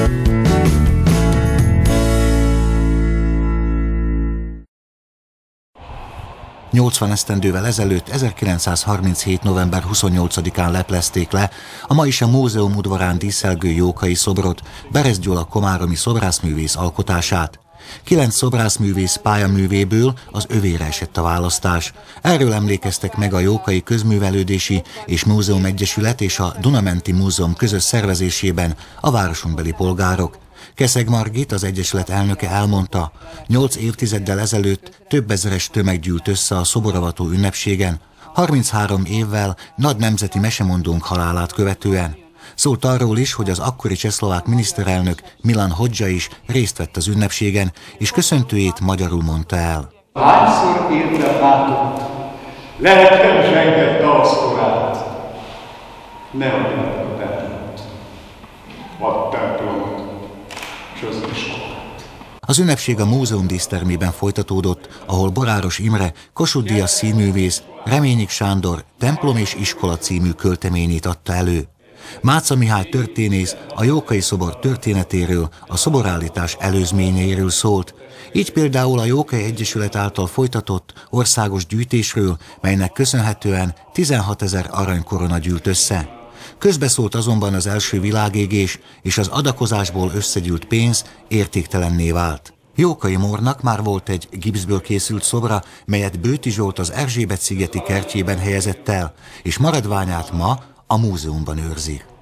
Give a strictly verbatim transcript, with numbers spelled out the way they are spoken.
nyolcvan esztendővel ezelőtt, ezerkilencszázharminchét. november huszonnyolcadikán leplezték le a ma is a múzeum udvarán díszelgő Jókai szobrot, Beresz Gyula komáromi szobrászművész alkotását. Kilenc szobrászművész pályaművéből az övére esett a választás. Erről emlékeztek meg a Jókai Közművelődési és Múzeum Egyesület és a Duna-menti Múzeum közös szervezésében a városunkbeli polgárok. Keszeg Margit, az Egyesület elnöke elmondta, nyolc évtizeddel ezelőtt több ezeres tömeg gyűlt össze a szoboravató ünnepségen, harminchárom évvel nagy nemzeti mesemondónk halálát követően. Szólt arról is, hogy az akkori csehszlovák miniszterelnök Milan Hodzsa is részt vett az ünnepségen, és köszöntőjét magyarul mondta el. Hányszor értem látott, lehettem zsengett dalszkorát, ne hagyjátok a templomot, a templomot és az iskolát. Az ünnepség a múzeum dísztermében folytatódott, ahol Boráros Imre, Kossuth Díjas színművész, Reményik Sándor templom és iskola című költeményét adta elő. Máca Mihály történész a Jókai szobor történetéről, a szoborállítás előzményeiről szólt. Így például a Jókai Egyesület által folytatott országos gyűjtésről, melynek köszönhetően tizenhatezer aranykorona gyűlt össze. Közbeszólt azonban az első világégés, és az adakozásból összegyűlt pénz értéktelenné vált. Jókai Mórnak már volt egy gipszből készült szobra, melyet Bőti Zsolt az Erzsébet-szigeti kertjében helyezett el, és maradványát ma a múzeumban őrzi.